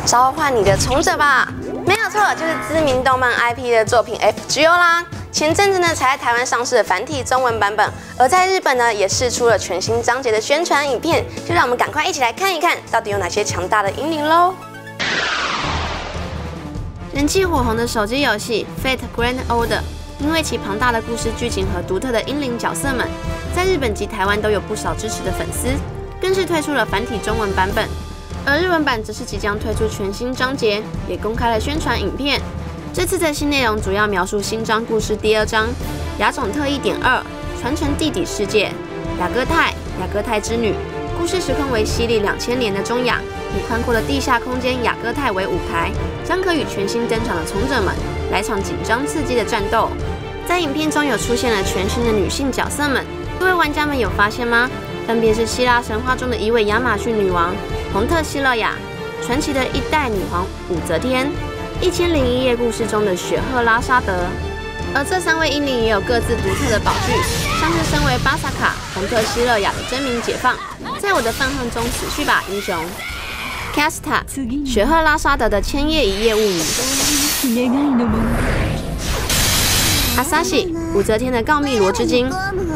召唤你的从者吧！没有错，就是知名动漫 IP 的作品 FGO 啦。前阵子呢，才在台湾上市了繁体中文版本，而在日本呢，也释出了全新章节的宣传影片，就让我们赶快一起来看一看，到底有哪些强大的英灵喽！人气火红的手机游戏《Fate Grand Order》，因为其庞大的故事剧情和独特的英灵角色们，在日本及台湾都有不少支持的粉丝，更是推出了繁体中文版本。而日文版则是即将推出全新章节，也公开了宣传影片。这次的新内容主要描述新章故事第2章《亚种特异点2：传承地底世界》。雅戈泰之女，故事时空为西历2000年的中亚，以宽阔的地下空间雅戈泰为舞台，将可与全新登场的从者们来场紧张刺激的战斗。在影片中有出现了全新的女性角色们，各位玩家们有发现吗？分别是希腊神话中的一位亚马逊女王洪特西勒雅，传奇的一代女皇武则天，1001夜故事中的雪赫拉沙德。而这3位英灵也有各自独特的宝具，像是身为巴萨卡洪特西勒雅的真名解放，在我的愤恨中死去吧，英雄。Casta 雪赫拉沙德的千夜一夜物语。阿萨西武则天的告密罗织金。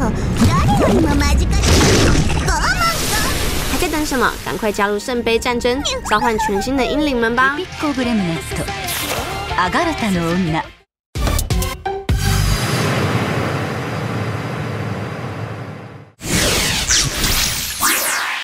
还在等什么？赶快加入圣杯战争，召唤全新的英灵们吧！